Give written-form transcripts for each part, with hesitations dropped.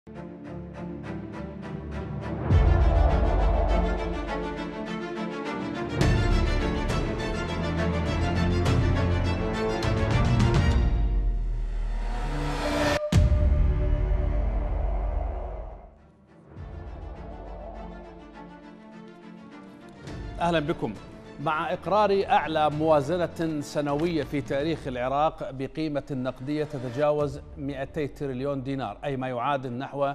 أهلا بكم. مع إقرار أعلى موازنة سنوية في تاريخ العراق بقيمة نقدية تتجاوز 200 تريليون دينار، أي ما يعادل نحو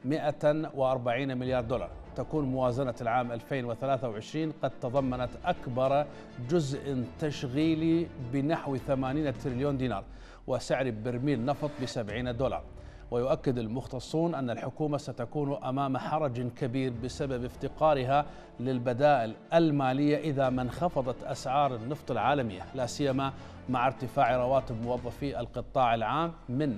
140 مليار دولار، تكون موازنة العام 2023 قد تضمنت أكبر جزء تشغيلي بنحو 80 تريليون دينار وسعر برميل نفط ب$70. ويؤكد المختصون أن الحكومة ستكون أمام حرج كبير بسبب افتقارها للبدائل المالية إذا ما انخفضت أسعار النفط العالمية، لا سيما مع ارتفاع رواتب موظفي القطاع العام من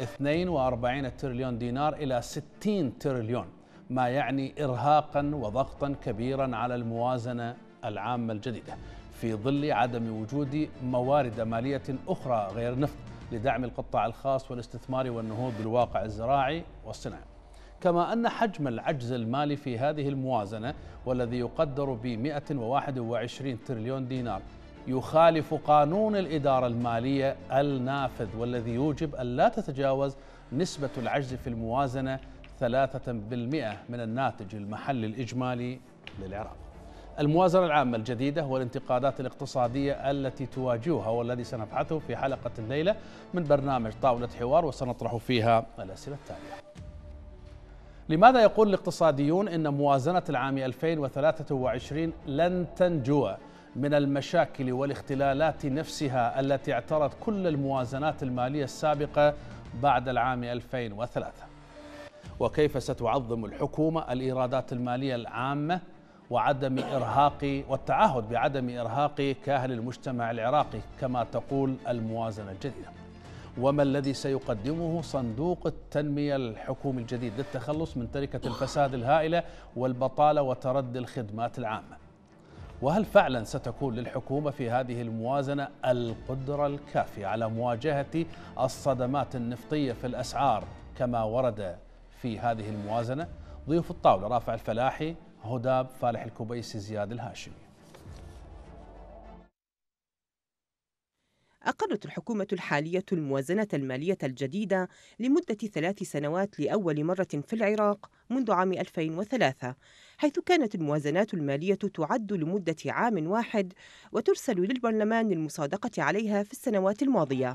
42 تريليون دينار إلى 60 تريليون، ما يعني إرهاقا وضغطا كبيرا على الموازنة العامة الجديدة في ظل عدم وجود موارد مالية أخرى غير نفط لدعم القطاع الخاص والاستثمار والنهوض بالواقع الزراعي والصناعي. كما أن حجم العجز المالي في هذه الموازنة والذي يقدر ب 121 تريليون دينار يخالف قانون الإدارة المالية النافذ، والذي يوجب أن لا تتجاوز نسبة العجز في الموازنة 3% من الناتج المحلي الإجمالي للعراق. الموازنة العامة الجديدة والانتقادات الاقتصادية التي تواجهها والذي سنبحثه في حلقة الليلة من برنامج طاولة حوار، وسنطرح فيها الأسئلة التالية: لماذا يقول الاقتصاديون إن موازنة العام 2023 لن تنجو من المشاكل والاختلالات نفسها التي اعترت كل الموازنات المالية السابقة بعد العام 2003؟ وكيف ستعظم الحكومة الإيرادات المالية العامة وعدم إرهاق والتعهد بعدم إرهاق كاهل المجتمع العراقي كما تقول الموازنة الجديدة؟ وما الذي سيقدمه صندوق التنمية الحكومي الجديد للتخلص من تركة الفساد الهائلة والبطالة وتردي الخدمات العامة؟ وهل فعلا ستكون للحكومة في هذه الموازنة القدرة الكافية على مواجهة الصدمات النفطية في الأسعار كما ورد في هذه الموازنة؟ ضيوف الطاولة: رافع الفلاحي، هداب فالح الكبيسي، زياد الهاشمي. أقرت الحكومة الحالية الموازنة المالية الجديدة لمدة 3 سنوات لأول مرة في العراق منذ عام 2003، حيث كانت الموازنات المالية تعد لمدة عام واحد وترسل للبرلمان للمصادقة عليها في السنوات الماضية.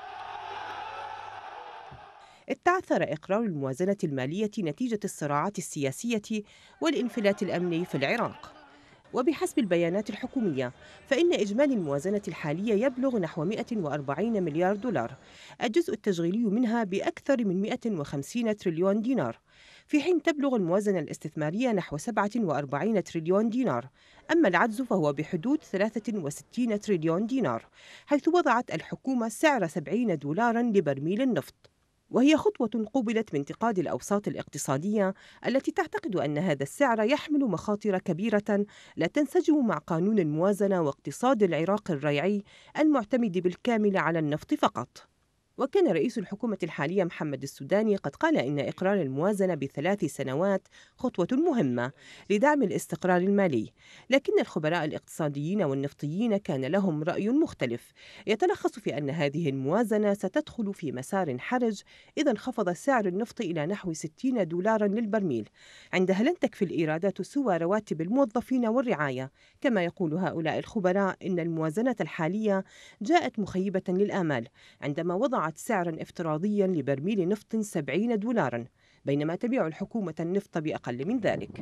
تعثر إقرار الموازنة المالية نتيجة الصراعات السياسية والانفلات الأمني في العراق. وبحسب البيانات الحكومية فإن إجمالي الموازنة الحالية يبلغ نحو 140 مليار دولار، الجزء التشغيلي منها بأكثر من 150 تريليون دينار، في حين تبلغ الموازنة الاستثمارية نحو 47 تريليون دينار، أما العجز فهو بحدود 63 تريليون دينار، حيث وضعت الحكومة سعر $70 لبرميل النفط، وهي خطوة قوبلت بانتقاد الأوساط الاقتصادية التي تعتقد أن هذا السعر يحمل مخاطر كبيرة لا تنسجم مع قانون الموازنة واقتصاد العراق الريعي المعتمد بالكامل على النفط فقط. وكان رئيس الحكومة الحالية محمد السوداني قد قال إن إقرار الموازنة ب3 سنوات خطوة مهمة لدعم الاستقرار المالي، لكن الخبراء الاقتصاديين والنفطيين كان لهم رأي مختلف يتلخص في أن هذه الموازنة ستدخل في مسار حرج إذا انخفض سعر النفط إلى نحو $60 للبرميل، عندها لن تكفي الإيرادات سوى رواتب الموظفين والرعاية. كما يقول هؤلاء الخبراء إن الموازنة الحالية جاءت مخيبة للآمال عندما وضعت سعرا افتراضيا لبرميل نفط $70، بينما تبيع الحكومة النفط بأقل من ذلك.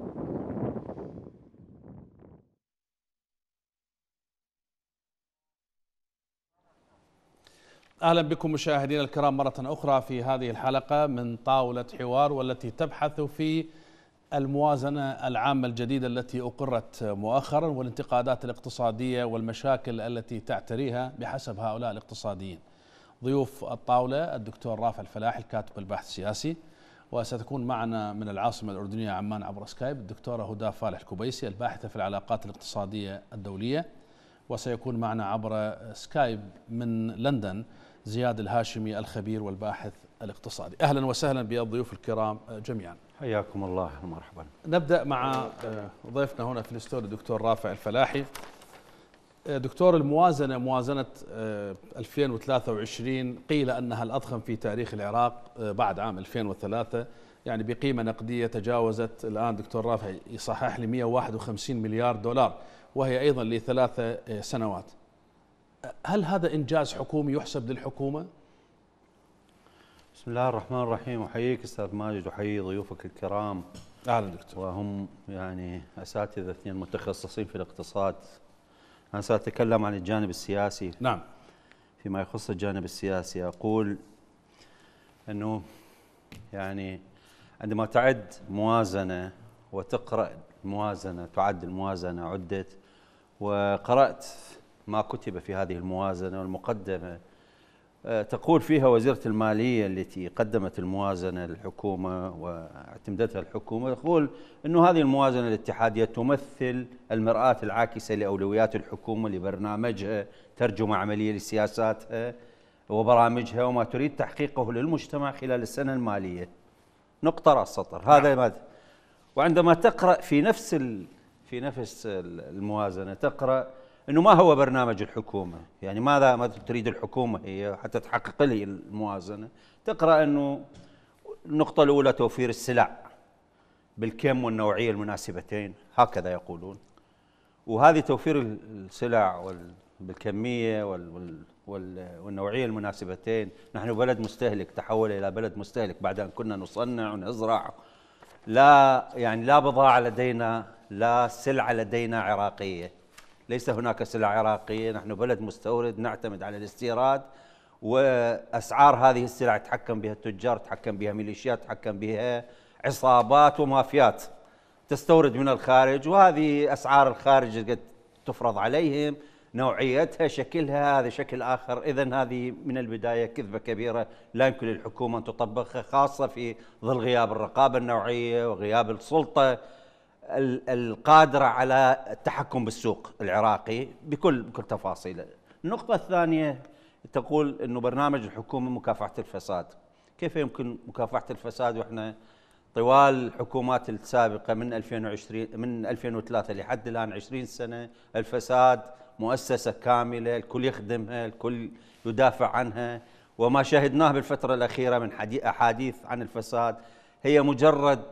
أهلا بكم مشاهدينا الكرام مرة أخرى في هذه الحلقة من طاولة حوار، والتي تبحث في الموازنة العامة الجديدة التي أقرت مؤخرا والانتقادات الاقتصادية والمشاكل التي تعتريها بحسب هؤلاء الاقتصاديين. ضيوف الطاولة: الدكتور رافع الفلاحي الكاتب الباحث السياسي، وستكون معنا من العاصمة الأردنية عمان عبر سكايب الدكتورة هداب فالح الكبيسي الباحثة في العلاقات الاقتصادية الدولية، وسيكون معنا عبر سكايب من لندن زياد الهاشمي الخبير والباحث الاقتصادي. أهلا وسهلا بالضيوف الكرام جميعا. حياكم الله ومرحبا. نبدأ مع ضيفنا هنا في الاستوديو الدكتور رافع الفلاحي. دكتور، الموازنة موازنة 2023 قيل أنها الأضخم في تاريخ العراق بعد عام 2003، يعني بقيمة نقدية تجاوزت الآن دكتور رافع يصحح لي 151 مليار دولار، وهي أيضا ل3 سنوات. هل هذا إنجاز حكومي يحسب للحكومة؟ بسم الله الرحمن الرحيم. أحييك أستاذ ماجد وأحيي ضيوفك الكرام. أهلا دكتور. وهم يعني أساتذة اثنين متخصصين في الاقتصاد. أنا سأتكلم عن الجانب السياسي. نعم. فيما يخص الجانب السياسي أقول أنه يعني عندما تعد موازنة وتقرأ الموازنة، تعد الموازنة عدت، وقرأت ما كتب في هذه الموازنة والمقدمة، تقول فيها وزيرة المالية التي قدمت الموازنة للحكومة واعتمدتها الحكومة، تقول أنه هذه الموازنة الاتحادية تمثل المرآة العاكسة لأولويات الحكومة لبرنامجها، ترجمة عملية لسياساتها وبرامجها وما تريد تحقيقه للمجتمع خلال السنة المالية. نقطة رأس سطر. هذا ما. وعندما تقرأ في نفس الموازنة تقرأ انه ما هو برنامج الحكومة، يعني ماذا تريد الحكومة هي حتى تحقق لي الموازنة. تقرأ انه النقطة الأولى توفير السلع بالكم والنوعية المناسبتين، هكذا يقولون. وهذه توفير السلع بالكمية والنوعية المناسبتين. نحن بلد مستهلك تحول إلى بلد مستهلك بعد أن كنا نصنع ونزرع. لا بضاعة لدينا، لا سلعة لدينا عراقية، ليس هناك سلع عراقية. نحن بلد مستورد نعتمد على الاستيراد، وأسعار هذه السلع تحكم بها التجار، تحكم بها ميليشيات، تحكم بها عصابات ومافيات تستورد من الخارج، وهذه أسعار الخارج قد تفرض عليهم، نوعيتها شكلها هذا شكل آخر. إذن هذه من البداية كذبة كبيرة لا يمكن للحكومة أن تطبقها، خاصة في ظل غياب الرقابة النوعية وغياب السلطة القادرة على التحكم بالسوق العراقي بكل تفاصيله. النقطة الثانية تقول أنه برنامج الحكومة مكافحة الفساد. كيف يمكن مكافحة الفساد وإحنا طوال الحكومات السابقة من 2003 لحد الآن 20 سنة الفساد مؤسسة كاملة، الكل يخدمها، الكل يدافع عنها، وما شاهدناه بالفترة الأخيرة من أحاديث عن الفساد هي مجرد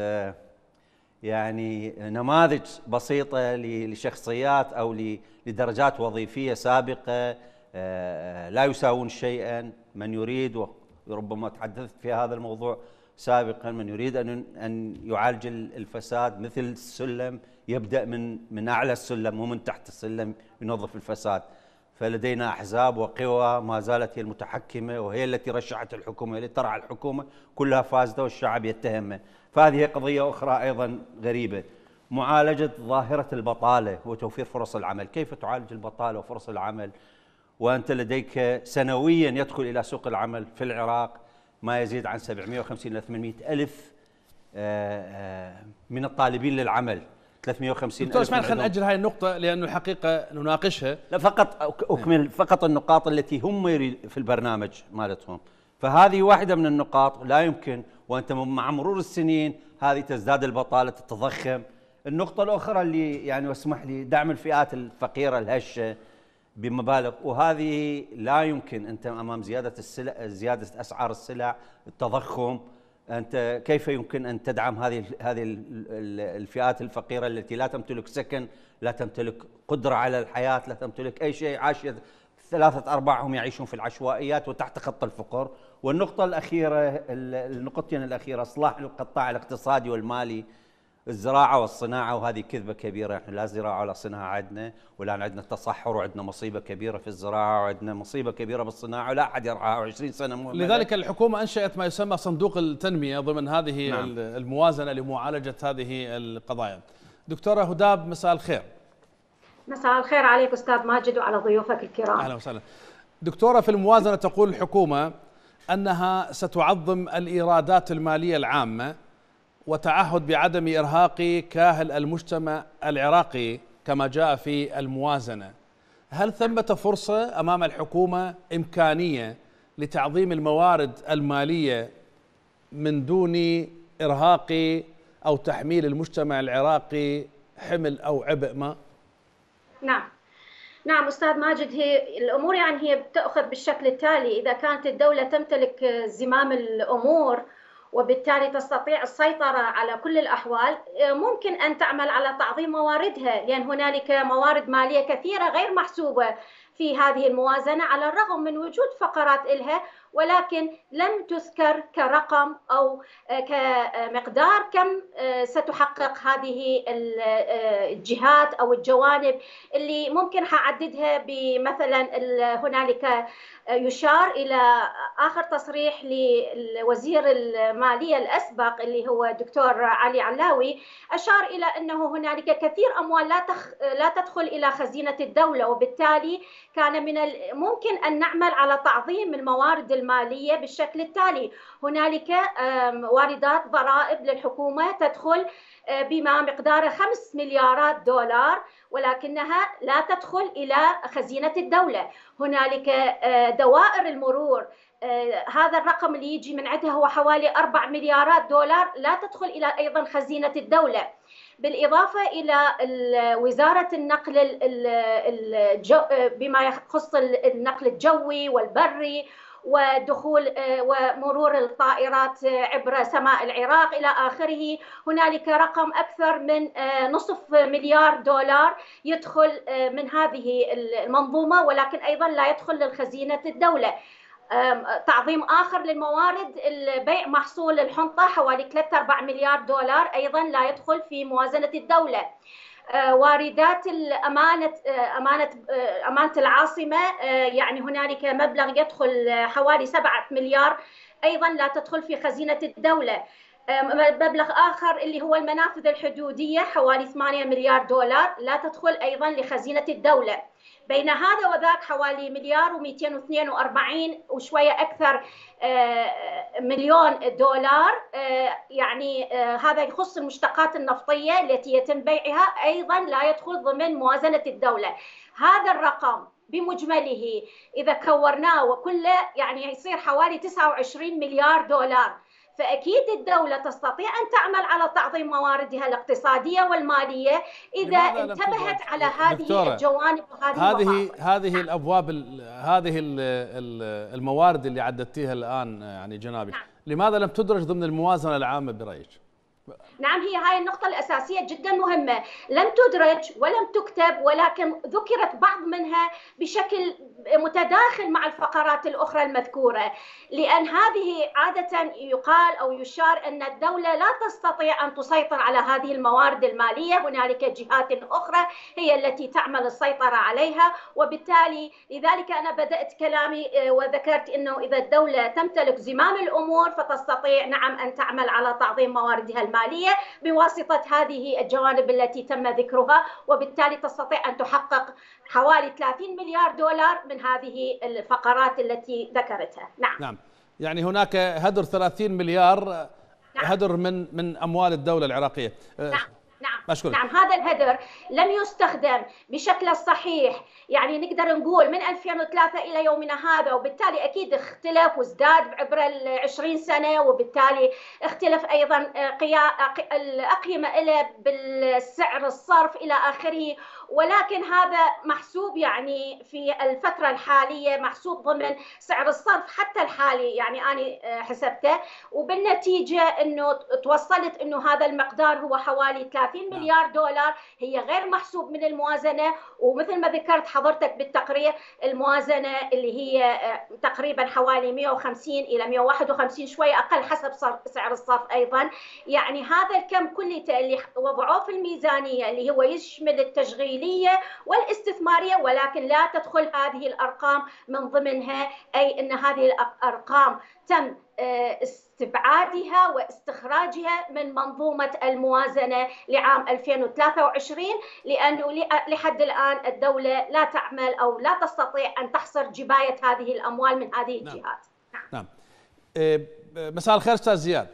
يعني نماذج بسيطة لشخصيات أو لدرجات وظيفية سابقة لا يساوون شيئا. من يريد، وربما تحدثت في هذا الموضوع سابقا، من يريد أن يعالج الفساد مثل السلم يبدأ من أعلى السلم ومن تحت السلم ينظف الفساد. فلدينا أحزاب وقوى ما زالت هي المتحكمة، وهي التي رشحت الحكومة، التي ترعى الحكومة، كلها فاسدة والشعب يتهمها. فهذه قضية أخرى أيضا غريبة. معالجة ظاهرة البطالة وتوفير فرص العمل. كيف تعالج البطالة وفرص العمل وأنت لديك سنويا يدخل إلى سوق العمل في العراق ما يزيد عن 750 إلى 800 ألف من الطالبين للعمل؟ 350 دكتور اسماعيل، خلينا نأجل هاي النقطة لأنه الحقيقة نناقشها. لا، فقط أكمل فقط النقاط التي هم يريد في البرنامج مالتهم. فهذه واحدة من النقاط. لا يمكن وأنت مع مرور السنين هذه تزداد البطالة، تتضخم. النقطة الأخرى اللي يعني واسمح لي، دعم الفئات الفقيرة الهشة بمبالغ، وهذه لا يمكن. أنت أمام زيادة أسعار السلع، التضخم، أنت كيف يمكن أن تدعم هذه الفئات الفقيرة التي لا تمتلك سكن، لا تمتلك قدرة على الحياة، لا تمتلك أي شيء، عاشية 3/4 يعيشون في العشوائيات وتحت خط الفقر. والنقطة الأخيرة، النقطتين الأخيرة، إصلاح القطاع الاقتصادي والمالي، الزراعة والصناعة، وهذه كذبة كبيرة. احنا لا زراعة ولا صناعة عندنا، والآن عندنا تصحر، وعندنا مصيبة كبيرة في الزراعة، وعندنا مصيبة كبيرة بالصناعة، ولا أحد يرعاها 20 سنة مهملة. لذلك الحكومة أنشأت ما يسمى صندوق التنمية ضمن هذه نعم. الموازنة لمعالجة هذه القضايا. دكتورة هداب، مساء الخير. مساء الخير عليك أستاذ ماجد وعلى ضيوفك الكرام. أهلا وسهلا. دكتورة، في الموازنة تقول الحكومة أنها ستعظم الإيرادات المالية العامة وتعهد بعدم إرهاق كاهل المجتمع العراقي كما جاء في الموازنة. هل ثمة فرصة أمام الحكومة، إمكانية لتعظيم الموارد المالية من دون إرهاق أو تحميل المجتمع العراقي حمل أو عبء ما؟ نعم نعم أستاذ ماجد، هي الأمور يعني هي بتأخذ بالشكل التالي: إذا كانت الدولة تمتلك زمام الأمور وبالتالي تستطيع السيطرة على كل الأحوال، ممكن أن تعمل على تعظيم مواردها، لأن هنالك موارد مالية كثيرة غير محسوبة في هذه الموازنة على الرغم من وجود فقرات إلها، ولكن لم تذكر كرقم أو كمقدار كم ستحقق هذه الجهات أو الجوانب اللي ممكن حعددها بمثلا هنالك يشار إلى آخر تصريح لوزير المالية الأسبق اللي هو الدكتور علي علاوي، أشار إلى أنه هنالك كثير أموال لا تدخل إلى خزينة الدولة، وبالتالي كان من الممكن أن نعمل على تعظيم الموارد المالية بالشكل التالي: هنالك واردات ضرائب للحكومة تدخل بما مقداره 5 مليارات دولار، ولكنها لا تدخل إلى خزينة الدولة. هنالك دوائر المرور، هذا الرقم اللي يجي من عندها هو حوالي 4 مليارات دولار، لا تدخل إلى أيضا خزينة الدولة. بالإضافة إلى وزارة النقل بما يخص النقل الجوي والبري ودخول ومرور الطائرات عبر سماء العراق إلى آخره، هنالك رقم أكثر من نصف مليار دولار يدخل من هذه المنظومة، ولكن أيضا لا يدخل للخزينة الدولة. تعظيم آخر للموارد، البيع محصول الحنطة حوالي 3-4 مليار دولار أيضا لا يدخل في موازنة الدولة. واردات أمانة العاصمة، يعني هنالك مبلغ يدخل حوالي 7 مليار أيضا لا تدخل في خزينة الدولة. مبلغ آخر اللي هو المنافذ الحدودية حوالي 8 مليار دولار لا تدخل أيضا لخزينة الدولة. بين هذا وذاك حوالي 1,242 وشوية أكثر مليون دولار، يعني هذا يخص المشتقات النفطية التي يتم بيعها، أيضا لا يدخل ضمن موازنة الدولة. هذا الرقم بمجمله إذا كورناه وكله يعني يصير حوالي 29 مليار دولار. فأكيد الدولة تستطيع أن تعمل على تعظيم مواردها الاقتصادية والمالية إذا انتبهت على هذه الجوانب وهذه هذه الأبواب، هذه الموارد اللي عددتيها الآن يعني جنابي، نعم. لماذا لم تدرج ضمن الموازنة العامة برأيك؟ نعم، هي هاي النقطة الأساسية جدا مهمة، لم تدرج ولم تكتب، ولكن ذكرت بعض منها بشكل متداخل مع الفقرات الأخرى المذكورة، لأن هذه عادة يقال أو يشار أن الدولة لا تستطيع أن تسيطر على هذه الموارد المالية، هنالك جهات أخرى هي التي تعمل السيطرة عليها، وبالتالي لذلك أنا بدأت كلامي وذكرت أنه إذا الدولة تمتلك زمام الأمور فتستطيع نعم أن تعمل على تعظيم مواردها المالية بواسطة هذه الجوانب التي تم ذكرها، وبالتالي تستطيع أن تحقق حوالي 30 مليار دولار من هذه الفقرات التي ذكرتها. نعم، يعني هناك هدر 30 مليار، نعم. هدر من أموال الدولة العراقية. نعم، هذا الهدر لم يستخدم بشكل الصحيح، يعني نقدر نقول من 2003 إلى يومنا هذا، وبالتالي أكيد اختلف وازداد عبر 20 سنة، وبالتالي اختلف أيضا الأقيمة له بالسعر الصرف إلى آخره، ولكن هذا محسوب يعني في الفترة الحالية محسوب ضمن سعر الصرف حتى الحالي، يعني أنا حسبته، وبالنتيجة أنه توصلت أنه هذا المقدار هو حوالي 30 مليار دولار، هي غير محسوب من الموازنة. ومثل ما ذكرت حضرتك بالتقرير، الموازنة اللي هي تقريبا حوالي 150 إلى 151 شوية أقل حسب سعر الصرف أيضا، يعني هذا الكم كله اللي وضعوه في الميزانية اللي هو يشمل التشغيلية والاستثمارية، ولكن لا تدخل هذه الأرقام من ضمنها، أي أن هذه الأرقام تم استبعادها واستخراجها من منظومة الموازنة لعام 2023، لأنه لحد الآن الدولة لا تعمل أو لا تستطيع أن تحصر جباية هذه الأموال من هذه الجهات. نعم. مساء الخير أستاذ زياد.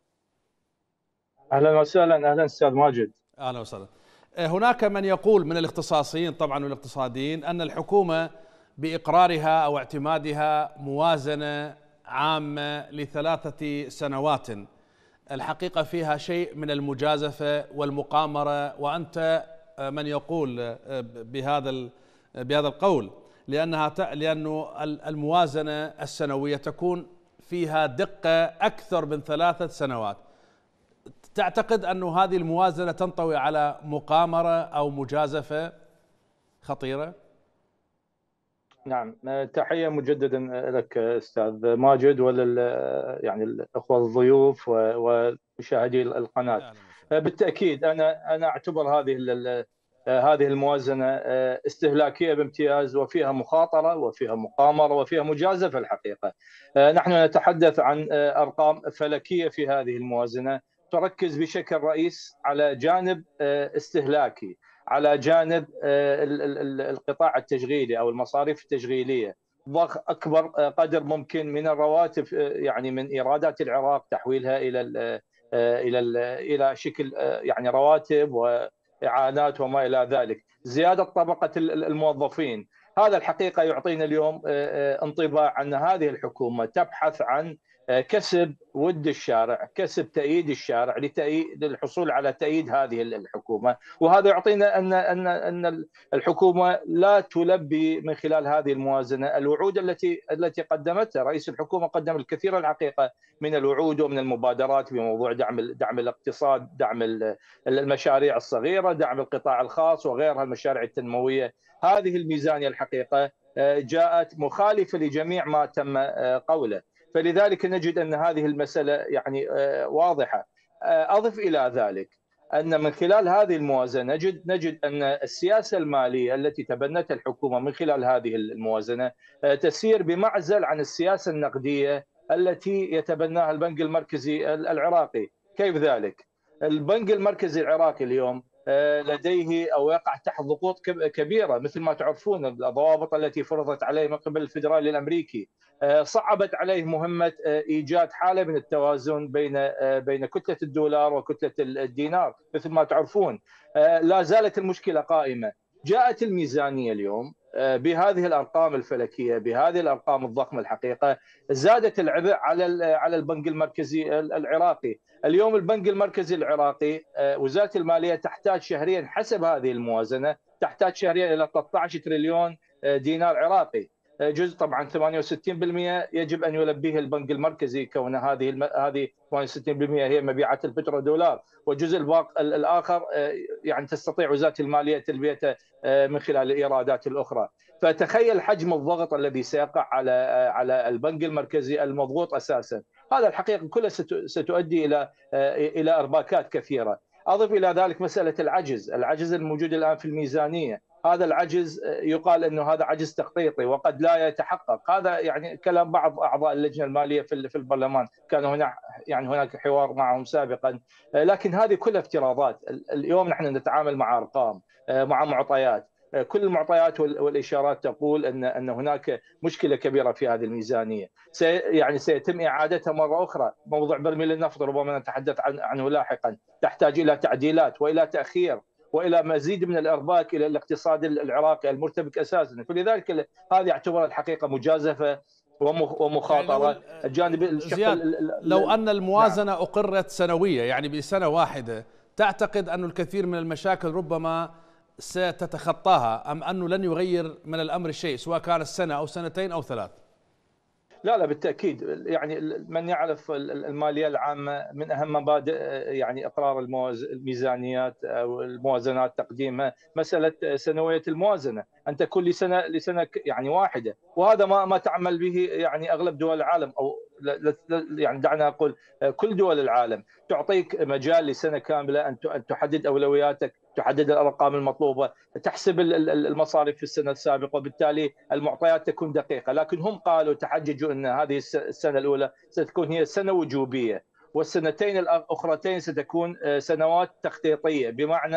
أهلا وسهلا. أهلا أستاذ ماجد. أهلا وسهلا. هناك من يقول من الاختصاصيين طبعا والاقتصاديين أن الحكومة بإقرارها أو اعتمادها موازنة عامة ل3 سنوات. الحقيقة فيها شيء من المجازفة والمقامرة، وأنت من يقول بهذا القول، لأنه الموازنة السنوية تكون فيها دقة أكثر من 3 سنوات. تعتقد أن هذه الموازنة تنطوي على مقامرة أو مجازفة خطيرة؟ نعم، تحية مجددا لك أستاذ ماجد يعني الأخوة الضيوف ومشاهدي القناة. بالتأكيد أنا أعتبر هذه الموازنة استهلاكية بامتياز، وفيها مخاطرة وفيها مقامرة وفيها مجازفة الحقيقة. نحن نتحدث عن أرقام فلكية في هذه الموازنة، تركز بشكل رئيس على جانب استهلاكي، على جانب القطاع التشغيلي أو المصاريف التشغيلية، ضخ أكبر قدر ممكن من الرواتب، يعني من إيرادات العراق، تحويلها إلى شكل يعني رواتب وإعانات وما إلى ذلك، زيادة طبقة الموظفين. هذا الحقيقة يعطينا اليوم انطباع أن هذه الحكومة تبحث عن كسب ود الشارع، كسب تأييد الشارع للحصول على تأييد هذه الحكومة. وهذا يعطينا أن الحكومة لا تلبي من خلال هذه الموازنة الوعود التي قدمتها. رئيس الحكومة قدم الكثير الحقيقة من الوعود ومن المبادرات بموضوع دعم الاقتصاد، دعم المشاريع الصغيرة، دعم القطاع الخاص وغيرها المشاريع التنموية. هذه الميزانية الحقيقة جاءت مخالفة لجميع ما تم قوله، فلذلك نجد أن هذه المسألة يعني واضحة. أضف إلى ذلك أن من خلال هذه الموازنة نجد أن السياسة المالية التي تبنتها الحكومة من خلال هذه الموازنة تسير بمعزل عن السياسة النقدية التي يتبناها البنك المركزي العراقي. كيف ذلك؟ البنك المركزي العراقي اليوم لديه أو يقع تحت ضغوط كبيرة، مثل ما تعرفون الضوابط التي فرضت عليه من قبل الفيدرالي الأمريكي صعبت عليه مهمة إيجاد حالة من التوازن بين كتلة الدولار وكتلة الدينار. مثل ما تعرفون لا زالت المشكلة قائمة. جاءت الميزانية اليوم بهذه الأرقام الفلكية، بهذه الأرقام الضخمة الحقيقة، زادت العبء على البنك المركزي العراقي. اليوم البنك المركزي العراقي وزارة المالية تحتاج شهريا حسب هذه الموازنة تحتاج شهريا إلى 13 تريليون دينار عراقي. جزء طبعا 68% يجب ان يلبيه البنك المركزي، كون هذه 68% هي مبيعات البترودولار، والجزء الاخر يعني تستطيع وزاره الماليه تلبيته من خلال الايرادات الاخرى. فتخيل حجم الضغط الذي سيقع على البنك المركزي المضغوط اساسا. هذا الحقيقه كلها ستؤدي الى ارباكات كثيره. اضف الى ذلك مساله العجز الموجود الان في الميزانيه. هذا العجز يقال انه هذا عجز تخطيطي وقد لا يتحقق. هذا يعني كلام بعض اعضاء اللجنه الماليه في البرلمان، كان هناك حوار معهم سابقا، لكن هذه كلها افتراضات. اليوم نحن نتعامل مع ارقام، مع معطيات، كل المعطيات والاشارات تقول ان هناك مشكله كبيره في هذه الميزانيه. سيتم اعادتها مره اخرى. موضوع برميل النفط ربما نتحدث عنه لاحقا، تحتاج الى تعديلات والى تاخير والى مزيد من الارباك الى الاقتصاد العراقي المرتبك اساسا. فلذلك هذه اعتبرها الحقيقه مجازفه ومخاطره. يعني الجانب زياد، لو ان الموازنه نعم. اقرت سنويه، يعني بسنه واحده، تعتقد أن الكثير من المشاكل ربما ستتخطاها، أم أنه لن يغير من الأمر شيء سواء كانت سنة أو سنتين أو 3؟ لا بالتأكيد. يعني من يعرف المالية العامة من أهم مبادئ يعني إقرار الميزانيات أو الموازنات تقديمها مسألة سنوية الموازنة، أن تكون لسنة يعني واحدة، وهذا ما تعمل به يعني أغلب دول العالم، أو يعني دعنا أقول كل دول العالم. تعطيك مجال لسنة كاملة أن تحدد أولوياتك، تحدد الأرقام المطلوبة، تحسب المصاريف في السنة السابقة، وبالتالي المعطيات تكون دقيقة. لكن هم قالوا تحججوا أن هذه السنة الأولى ستكون هي سنة وجوبية، والسنتين الأخرتين ستكون سنوات تخطيطية، بمعنى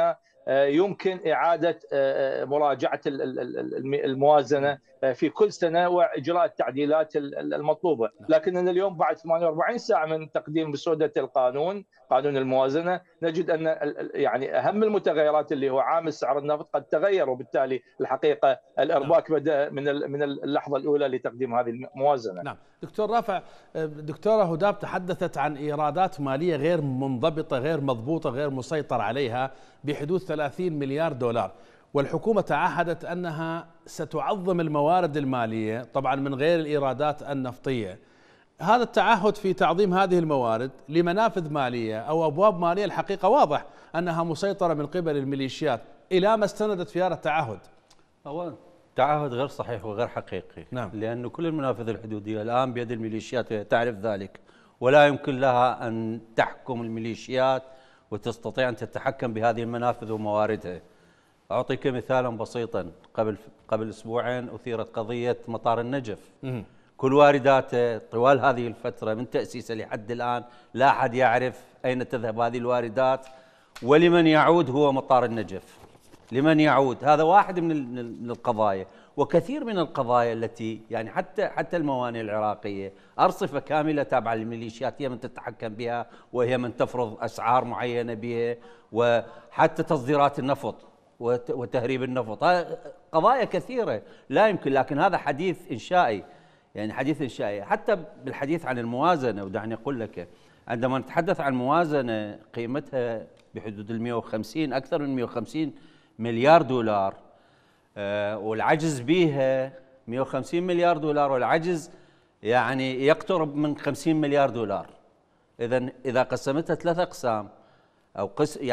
يمكن إعادة مراجعة الموازنة في كل سنة وإجراء التعديلات المطلوبة. لكننا اليوم بعد 48 ساعة من تقديم مسودة القانون، قانون الموازنة، نجد أن يعني أهم المتغيرات اللي هو عامل سعر النفط قد تغير، وبالتالي الحقيقة الإرباك بدأ من اللحظة الأولى لتقديم هذه الموازنة. نعم دكتور رافع، دكتورة هداب تحدثت عن إيرادات مالية غير منضبطة، غير مضبوطة، غير مسيطر عليها بحدود 30 مليار دولار، والحكومة تعهدت أنها ستعظم الموارد المالية طبعا من غير الإيرادات النفطية. هذا التعهد في تعظيم هذه الموارد لمنافذ مالية أو أبواب مالية الحقيقة واضح أنها مسيطرة من قبل الميليشيات، إلى ما استندت في هذا التعهد؟ أولا تعهد غير صحيح وغير حقيقي. نعم. لأن كل المنافذ الحدودية الآن بيد الميليشيات، تعرف ذلك، ولا يمكن لها أن تحكم الميليشيات وتستطيع أن تتحكم بهذه المنافذ ومواردها. أعطيك مثالا بسيطا، قبل أسبوعين أثيرت قضية مطار النجف. كل وارداته طوال هذه الفترة من تأسيسه لحد الآن لا أحد يعرف أين تذهب هذه الواردات ولمن يعود هو مطار النجف، لمن يعود. هذا واحد من القضايا، وكثير من القضايا التي يعني حتى الموانئ العراقية أرصفة كاملة تابعة للميليشيات، هي من تتحكم بها وهي من تفرض أسعار معينة بها، وحتى تصديرات النفط وتهريب النفط. قضايا كثيرة لا يمكن، لكن هذا حديث إنشائي، يعني حديث إنشائي. حتى بالحديث عن الموازنة، ودعني أقول لك، عندما نتحدث عن موازنة قيمتها بحدود 150 أكثر من 150 مليار دولار، والعجز بها 150 مليار دولار، والعجز يعني يقترب من 50 مليار دولار. إذا قسمتها 3 أقسام، أو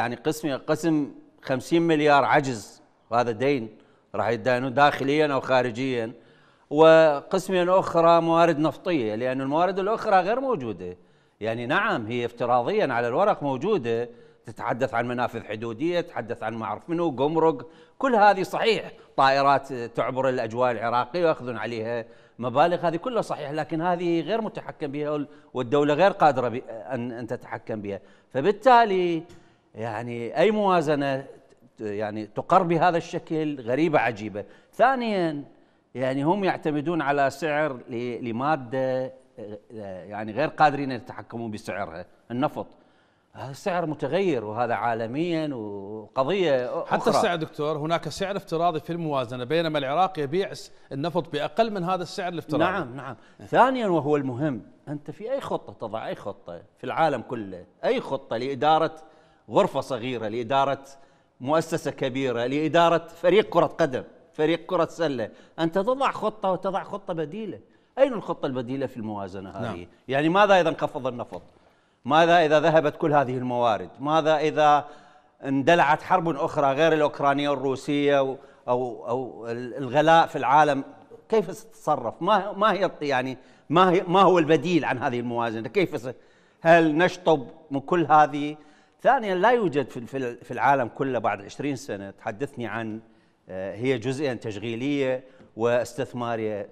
قسم 50 مليار عجز، وهذا دين راح يدينون داخليا أو خارجيا، وقسمين أخرى موارد نفطية، لأن الموارد الأخرى غير موجودة. يعني نعم هي افتراضيا على الورق موجودة، تتحدث عن منافذ حدودية، تتحدث عن ما أعرف منه جمرك، كل هذه صحيح، طائرات تعبر الأجواء العراقية ويأخذون عليها مبالغ، هذه كلها صحيح، لكن هذه غير متحكم بها والدولة غير قادرة أن تتحكم بها. فبالتالي يعني أي موازنة يعني تقر بهذا الشكل غريبة عجيبة. ثانيا يعني هم يعتمدون على سعر لمادة يعني غير قادرين يتحكمون بسعرها، النفط. هذا السعر متغير، وهذا عالميا وقضية أخرى. حتى السعر دكتور، هناك سعر افتراضي في الموازنة، بينما العراق يبيع النفط بأقل من هذا السعر الافتراضي. نعم. ثانيا وهو المهم، أنت في أي خطة تضع، أي خطة في العالم كله، أي خطة لإدارة غرفة صغيرة، لإدارة مؤسسة كبيرة، لإدارة فريق كرة قدم، فريق كرة سلة، أنت تضع خطة وتضع خطة بديلة. أين الخطة البديلة في الموازنة هذه؟ نعم. يعني ماذا إذا انخفض النفط؟ ماذا إذا ذهبت كل هذه الموارد؟ ماذا إذا اندلعت حرب أخرى غير الأوكرانية والروسية أو الغلاء في العالم؟ كيف ستتصرف؟ ما هي يعني ما هو البديل عن هذه الموازنة؟ كيف هل نشطب من كل هذه؟ ثانيا لا يوجد في العالم كله بعد 20 سنة تحدثني عن هي جزئيا تشغيلية واستثمارية،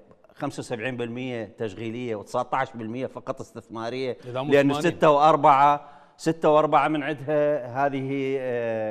75% تشغيلية و19% فقط استثمارية، لأن 6 و4 من عندها هذه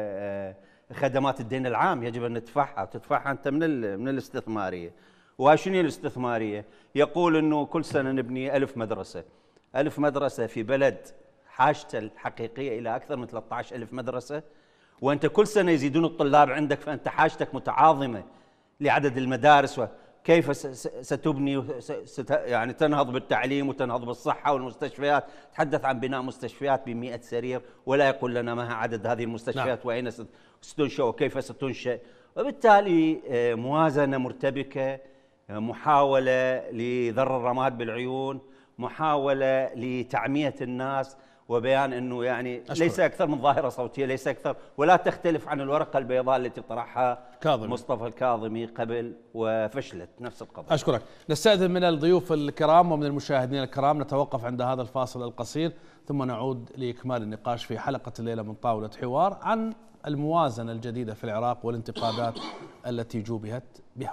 خدمات الدين العام يجب أن ندفعها، وتدفعها أنت من الاستثمارية. وشنو الاستثمارية؟ يقول أنه كل سنة نبني 1000 مدرسة. 1000 مدرسة في بلد حاجته الحقيقية إلى أكثر من 13,000 مدرسة، وأنت كل سنة يزيدون الطلاب عندك، فأنت حاجتك متعاظمة لعدد المدارس. كيف ستبني يعني تنهض بالتعليم وتنهض بالصحة والمستشفيات؟ تحدث عن بناء مستشفيات ب100 سرير ولا يقول لنا ما عدد هذه المستشفيات. نعم. وأين ستنشأ وكيف ستنشأ. وبالتالي موازنة مرتبكة، محاولة لذر الرماد بالعيون، محاولة لتعمية الناس وبيان أنه يعني ليس أكثر من ظاهرة صوتية، ليس أكثر، ولا تختلف عن الورقة البيضاء التي طرحها مصطفى الكاظمي قبل وفشلت نفس القضية. أشكرك. نستأذن من الضيوف الكرام ومن المشاهدين الكرام، نتوقف عند هذا الفاصل القصير ثم نعود لإكمال النقاش في حلقة الليلة من طاولة حوار عن الموازنة الجديدة في العراق والانتقادات التي جوبهت بها.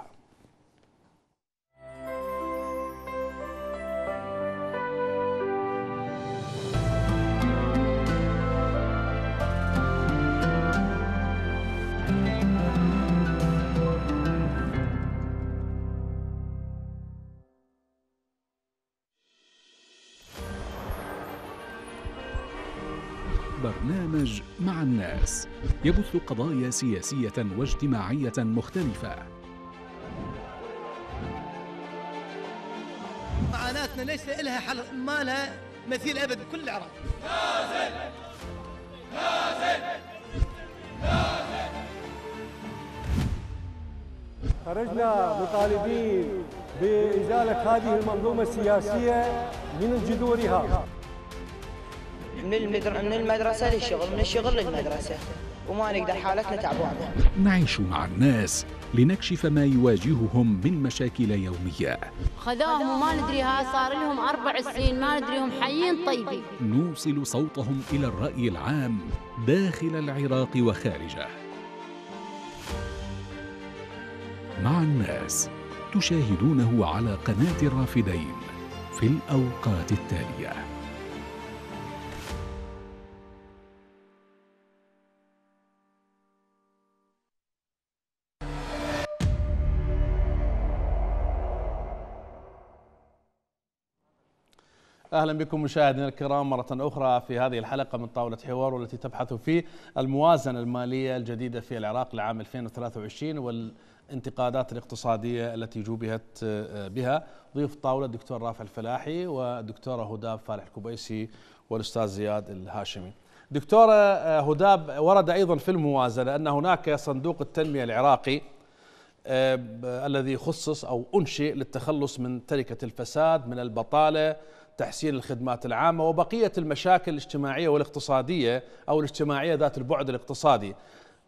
برنامج مع الناس يبث قضايا سياسية واجتماعية مختلفة. معاناتنا ليس لها حل، ما لها مثيل أبد بكل العراق. خرجنا مطالبين بإزالة هذه المنظومة السياسية من جذورها. من المدرسة للشغل، من الشغل للمدرسة، وما نقدر، حالتنا تعبانة. نعيش مع الناس لنكشف ما يواجههم من مشاكل يومية. خذوهم وما ندريها، صار لهم 4 سنين ما ندريهم حيين طيبين. نوصل صوتهم إلى الرأي العام داخل العراق وخارجه. مع الناس تشاهدونه على قناة الرافدين في الأوقات التالية. أهلا بكم مشاهدينا الكرام مرة أخرى في هذه الحلقة من طاولة حوار، والتي تبحث في الموازنة المالية الجديدة في العراق لعام 2023 والانتقادات الاقتصادية التي جوبهت بها. ضيوف الطاولة الدكتور رافع الفلاحي والدكتورة هداب فالح الكبيسي والأستاذ زياد الهاشمي. دكتورة هداب، ورد أيضا في الموازنة أن هناك صندوق التنمية العراقي الذي خصص أو أنشئ للتخلص من تركة الفساد، من البطالة، تحسين الخدمات العامة وبقية المشاكل الاجتماعية والاقتصادية أو الاجتماعية ذات البعد الاقتصادي.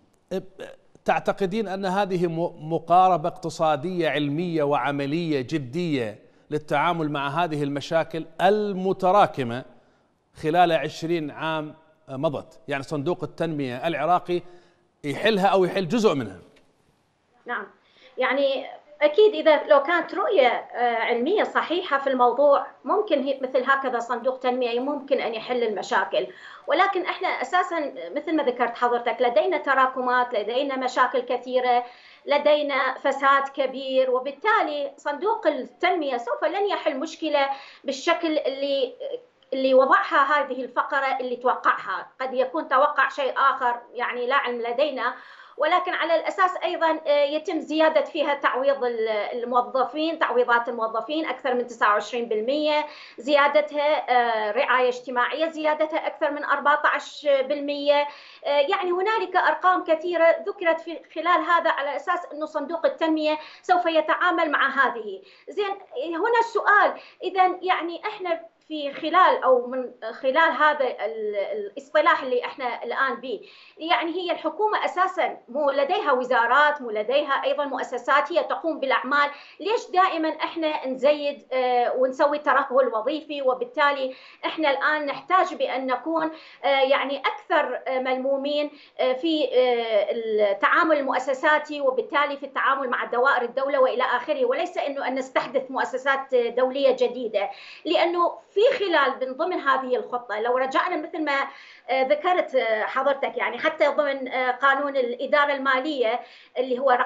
تعتقدين أن هذه مقاربة اقتصادية علمية وعملية جدية للتعامل مع هذه المشاكل المتراكمة خلال 20 عام مضت؟ يعني صندوق التنمية العراقي يحلها أو يحل جزء منها؟ نعم، يعني أكيد إذا لو كانت رؤية علمية صحيحة في الموضوع ممكن مثل هكذا صندوق تنمية ممكن أن يحل المشاكل، ولكن إحنا أساساً مثل ما ذكرت حضرتك لدينا تراكمات، لدينا مشاكل كثيرة، لدينا فساد كبير، وبالتالي صندوق التنمية سوف لن يحل مشكلة بالشكل اللي وضعها هذه الفقرة اللي توقعها. قد يكون توقع شيء آخر يعني لا علم لدينا، ولكن على الأساس أيضا يتم زيادة فيها تعويض الموظفين، تعويضات الموظفين أكثر من 29%، زيادتها رعاية اجتماعية زيادتها أكثر من 14%. يعني هنالك أرقام كثيرة ذكرت في خلال هذا على أساس أنه صندوق التنمية سوف يتعامل مع هذه. زين، هنا السؤال، إذا يعني إحنا في خلال أو من خلال هذا الاصطلاح اللي احنا الآن به، يعني هي الحكومة أساساً مو لديها وزارات، مو لديها أيضاً مؤسسات هي تقوم بالأعمال، ليش دائماً احنا نزيد ونسوي ترهل وظيفي؟ وبالتالي احنا الآن نحتاج بأن نكون يعني أكثر ملمومين في التعامل المؤسساتي، وبالتالي في التعامل مع دوائر الدولة وإلى آخره، وليس أنه أن نستحدث مؤسسات دولية جديدة. لأنه في خلال من ضمن هذه الخطة لو رجعنا مثل ما ذكرت حضرتك، يعني حتى ضمن قانون الإدارة المالية اللي هو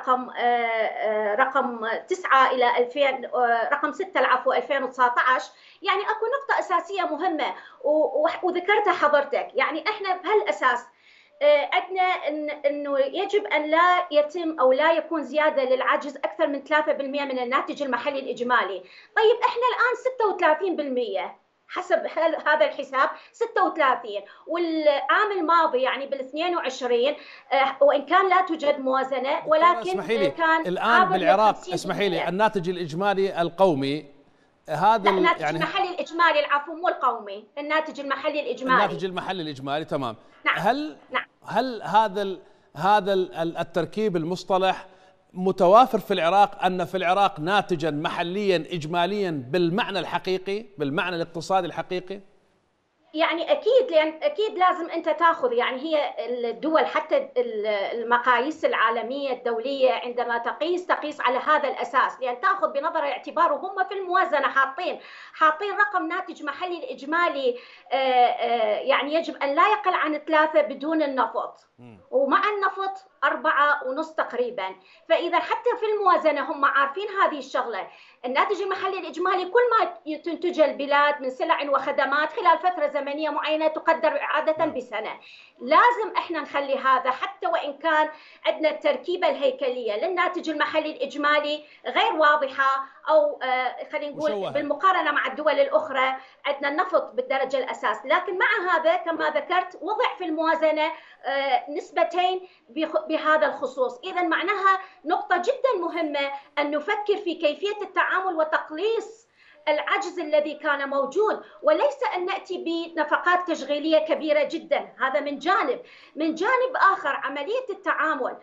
رقم 9 إلى 2000 رقم 6 العفو 2019، يعني اكو نقطة أساسية مهمة وذكرتها حضرتك. يعني احنا بهالأساس عندنا انه يجب ان لا يتم او لا يكون زياده للعجز اكثر من 3% من الناتج المحلي الاجمالي. طيب احنا الان 36% حسب هذا الحساب 36، والعام الماضي يعني بال22 وان كان لا توجد موازنه ولكن كان الان بالعراق اسمحي لي الناتج الاجمالي القومي هذا الناتج يعني المحلي الاجمالي العفو مو القومي، الناتج المحلي الاجمالي. الناتج المحلي الاجمالي تمام. نعم. هل هذا التركيب المصطلح متوافر في العراق، أن في العراق ناتجا محليا إجماليا بالمعنى الحقيقي، بالمعنى الاقتصادي الحقيقي؟ يعني أكيد، لأن أكيد لازم أنت تأخذ، يعني هي الدول حتى المقاييس العالمية الدولية عندما تقيس على هذا الأساس، لأن تأخذ بنظر الاعتبار وهم في الموازنة حاطين رقم ناتج محلي الإجمالي يعني يجب أن لا يقل عن 3 بدون النفط، ومع النفط 4.5 تقريبا. فإذا حتى في الموازنة هم عارفين هذه الشغلة، الناتج المحلي الإجمالي كل ما تنتج البلاد من سلع وخدمات خلال فترة زمنية معينة تقدر عادة بسنة. لازم احنا نخلي هذا، حتى وإن كان عندنا التركيبة الهيكلية للناتج المحلي الإجمالي غير واضحة، أو خلينا نقول بالمقارنة مع الدول الأخرى عندنا النفط بالدرجة الأساس، لكن مع هذا كما ذكرت وضع في الموازنة نسبتين بهذا الخصوص. إذا معناها نقطة جدا مهمة أن نفكر في كيفية التعامل وتقليص العجز الذي كان موجود، وليس أن نأتي بنفقات تشغيلية كبيرة جدا. هذا من جانب. من جانب آخر عملية التعامل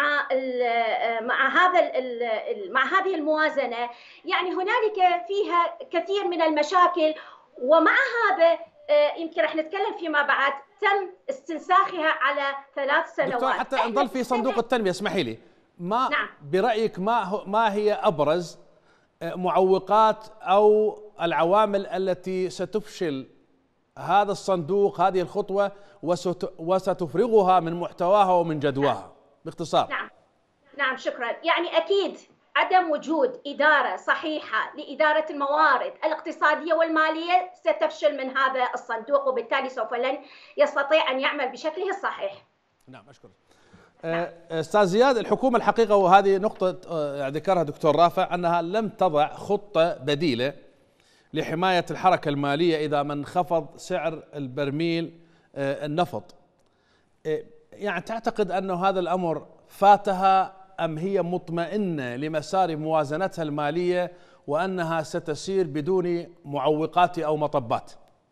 مع هذه الموازنة يعني هنالك فيها كثير من المشاكل، ومع هذا يمكن رح نتكلم فيما بعد تم استنساخها على 3 سنوات. دكتور حتى نضل في صندوق التنمية، اسمحي لي، نعم. برأيك ما هي أبرز معوقات أو العوامل التي ستفشل هذا الصندوق هذه الخطوة وستفرغها من محتواها ومن جدواها باختصار؟ نعم شكرا. يعني أكيد عدم وجود إدارة صحيحة لإدارة الموارد الاقتصادية والمالية ستفشل من هذا الصندوق، وبالتالي سوف لن يستطيع أن يعمل بشكله الصحيح. نعم أشكرك. أستاذ زياد، الحكومة الحقيقة وهذه نقطة ذكرها دكتور رافع أنها لم تضع خطة بديلة لحماية الحركة المالية إذا ما انخفض سعر البرميل النفط. يعني تعتقد أن هذا الأمر فاتها أم هي مطمئنة لمسار موازنتها المالية وأنها ستسير بدون معوقات أو مطبات؟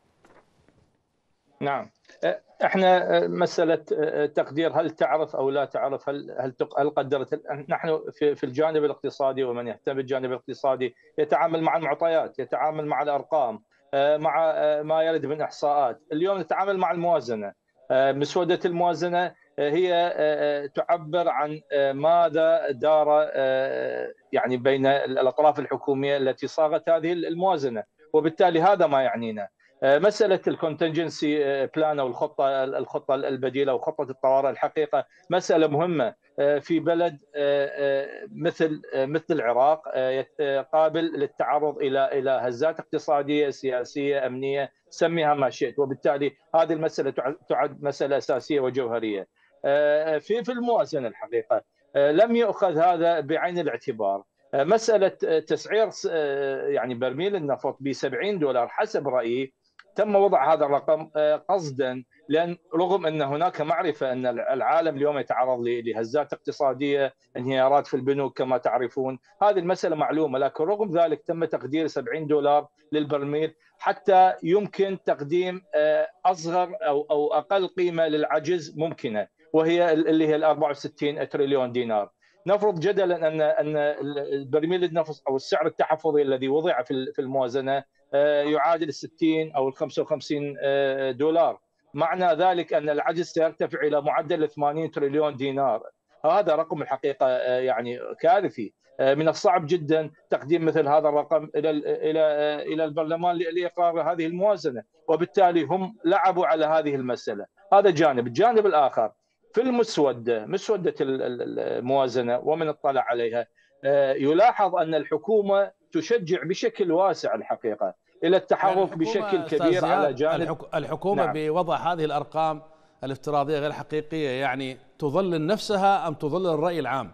نعم، احنا مسألة تقدير هل تعرف أو لا تعرف، هل قدرت. نحن في الجانب الاقتصادي، ومن يهتم بالجانب الاقتصادي يتعامل مع المعطيات، يتعامل مع الأرقام، مع ما يرد من إحصاءات. اليوم نتعامل مع الموازنة. مسودة الموازنة هي تعبر عن ماذا دار يعني بين الأطراف الحكومية التي صاغت هذه الموازنة، وبالتالي هذا ما يعنينا. مسألة الكونتنجنسي بلان أو الخطة البديلة أو خطة الطوارئ الحقيقة مسألة مهمة في بلد مثل العراق قابل للتعرض إلى هزات اقتصادية سياسية أمنية، سميها ما شئت، وبالتالي هذه المسألة تعد مسألة أساسية وجوهرية. في الموازنة الحقيقة لم يؤخذ هذا بعين الاعتبار. مسألة تسعير يعني برميل النفط ب$70 حسب رأيي تم وضع هذا الرقم قصدا، لأن رغم أن هناك معرفة أن العالم اليوم يتعرض لهزات اقتصادية، انهيارات في البنوك كما تعرفون، هذه المسألة معلومة، لكن رغم ذلك تم تقدير $70 للبرميل حتى يمكن تقديم أصغر أو أقل قيمة للعجز ممكنة، وهي اللي هي 64 تريليون دينار. نفرض جدلا ان البرميل النفط او السعر التحفظي الذي وضع في الموازنه يعادل 60 او 55 دولار، معنى ذلك ان العجز سيرتفع الى معدل 80 تريليون دينار. هذا رقم الحقيقه يعني كارثي. من الصعب جدا تقديم مثل هذا الرقم الى البرلمان لاقرار هذه الموازنه، وبالتالي هم لعبوا على هذه المساله. هذا جانب. الجانب الاخر في مسودة الموازنة ومن اطلع عليها يلاحظ أن الحكومة تشجع بشكل واسع الحقيقة إلى التحرك يعني بشكل كبير على جانب الحكومة نعم. بوضع هذه الأرقام الافتراضية غير حقيقية، يعني تظلل نفسها أم تظلل الرأي العام؟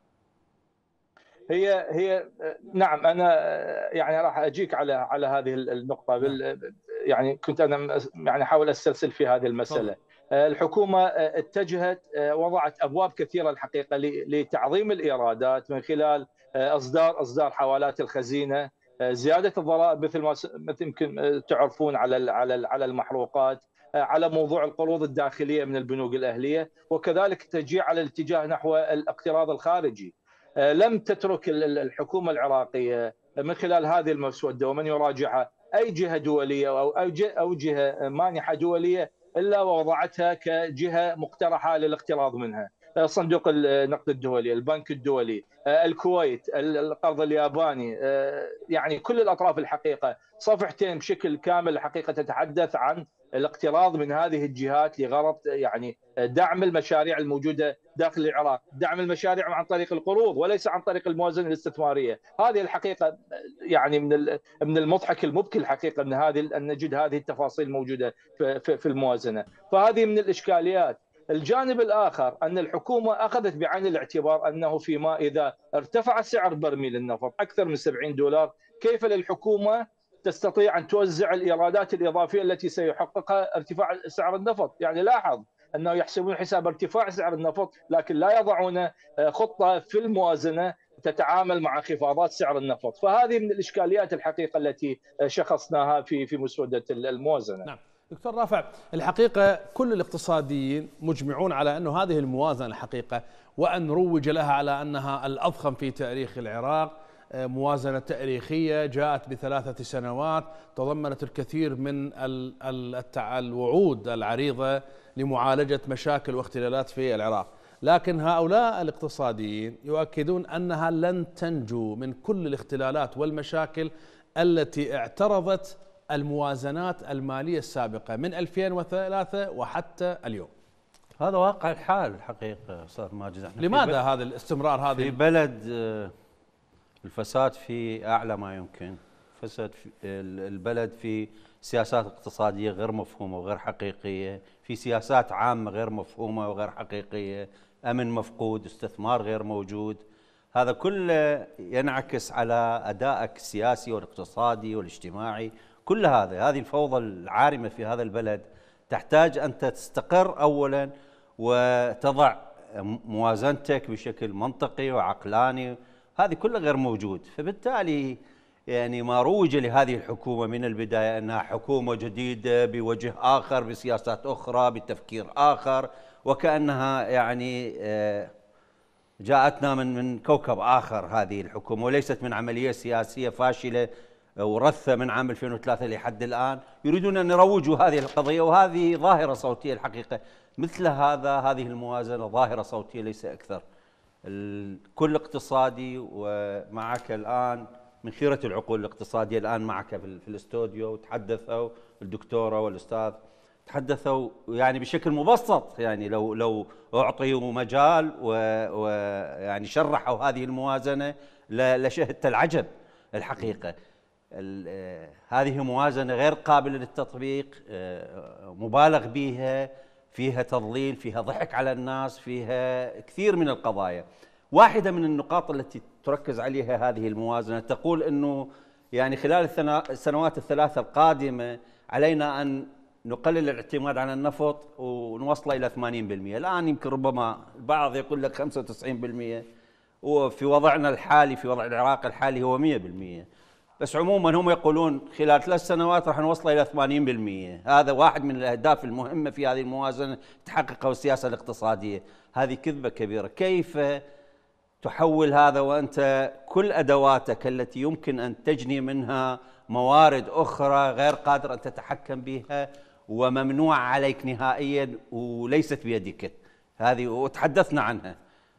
هي نعم، أنا يعني راح أجيك على هذه النقطة. يعني كنت أنا يعني أحاول أسترسل في هذه المسألة. الحكومة اتجهت وضعت أبواب كثيرة الحقيقة لتعظيم الإيرادات من خلال إصدار حوالات الخزينة، زيادة الضرائب مثل يمكن تعرفون على المحروقات، على موضوع القروض الداخلية من البنوك الأهلية، وكذلك تشجيع على الاتجاه نحو الاقتراض الخارجي. لم تترك الحكومة العراقية من خلال هذه المسودة ومن يراجعها أي جهة دولية أو جهة مانحة دولية إلا ووضعتها كجهة مقترحة للاقتراض منها. صندوق النقد الدولي، البنك الدولي، الكويت، القرض الياباني، يعني كل الأطراف الحقيقة صفحتين بشكل كامل الحقيقة تتحدث عن الاقتراض من هذه الجهات لغرض يعني دعم المشاريع الموجودة داخل العراق، دعم المشاريع عن طريق القروض وليس عن طريق الموازنه الاستثماريه. هذه الحقيقه يعني من المضحك المبكي الحقيقه ان نجد هذه التفاصيل موجوده في الموازنه، فهذه من الاشكاليات. الجانب الآخر أن الحكومة أخذت بعين الاعتبار أنه فيما إذا ارتفع سعر برميل النفط أكثر من $70، كيف للحكومة تستطيع أن توزع الإيرادات الإضافية التي سيحققها ارتفاع سعر النفط؟ يعني لاحظ أنه يحسبون حساب ارتفاع سعر النفط لكن لا يضعون خطة في الموازنة تتعامل مع انخفاضات سعر النفط، فهذه من الإشكاليات الحقيقة التي شخصناها في مسودة الموازنة. نعم. دكتور رافع، الحقيقة كل الاقتصاديين مجمعون على أن هذه الموازنة الحقيقة وأن روج لها على أنها الأضخم في تاريخ العراق، موازنة تاريخية جاءت ب3 سنوات، تضمنت الكثير من الوعود العريضة لمعالجة مشاكل واختلالات في العراق، لكن هؤلاء الاقتصاديين يؤكدون أنها لن تنجو من كل الاختلالات والمشاكل التي اعترضت الموازنات المالية السابقة من 2003 وحتى اليوم. هذا واقع الحال الحقيقة أستاذ ماجد. لماذا هذا الاستمرار؟ هذا في بلد الفساد في أعلى ما يمكن، فساد البلد في سياسات اقتصادية غير مفهومة وغير حقيقية، في سياسات عامة غير مفهومة وغير حقيقية، أمن مفقود، استثمار غير موجود. هذا كله ينعكس على أدائك السياسي والاقتصادي والاجتماعي. كل هذه الفوضى العارمة في هذا البلد تحتاج أن تستقر أولا وتضع موازنتك بشكل منطقي وعقلاني، هذه كلها غير موجود. فبالتالي يعني ما روج لهذه الحكومة من البداية أنها حكومة جديدة بوجه آخر، بسياسات أخرى، بتفكير آخر، وكأنها يعني جاءتنا من كوكب آخر هذه الحكومة، وليست من عملية سياسية فاشلة ورثة من عام 2003 لحد الآن. يريدون أن يروجوا هذه القضية، وهذه ظاهرة صوتية الحقيقة. مثل هذه الموازنة ظاهرة صوتية ليس أكثر. كل اقتصادي ومعك الآن من خيرة العقول الاقتصادية الآن معك في الاستوديو، تحدثوا الدكتورة والأستاذ تحدثوا يعني بشكل مبسط، يعني لو أعطيوا مجال ويعني شرحوا هذه الموازنة لشهدت العجب الحقيقة. هذه موازنة غير قابلة للتطبيق، مبالغ بها، فيها تضليل، فيها ضحك على الناس، فيها كثير من القضايا. واحدة من النقاط التي تركز عليها هذه الموازنة تقول أنه يعني خلال السنوات الثلاثة القادمة علينا أن نقلل الاعتماد على النفط ونوصله إلى 80%. الآن يمكن ربما البعض يقول لك 95%، وفي وضعنا الحالي في وضع العراق الحالي هو 100%، بس عموما هم يقولون خلال 3 سنوات راح نوصله إلى 80%. هذا واحد من الأهداف المهمة في هذه الموازنة تحققها السياسة الاقتصادية. هذه كذبة كبيرة. كيف تحول هذا وأنت كل أدواتك التي يمكن أن تجني منها موارد أخرى غير قادر أن تتحكم بها وممنوع عليك نهائيا وليست بيدك؟ هذه وتحدثنا عنها،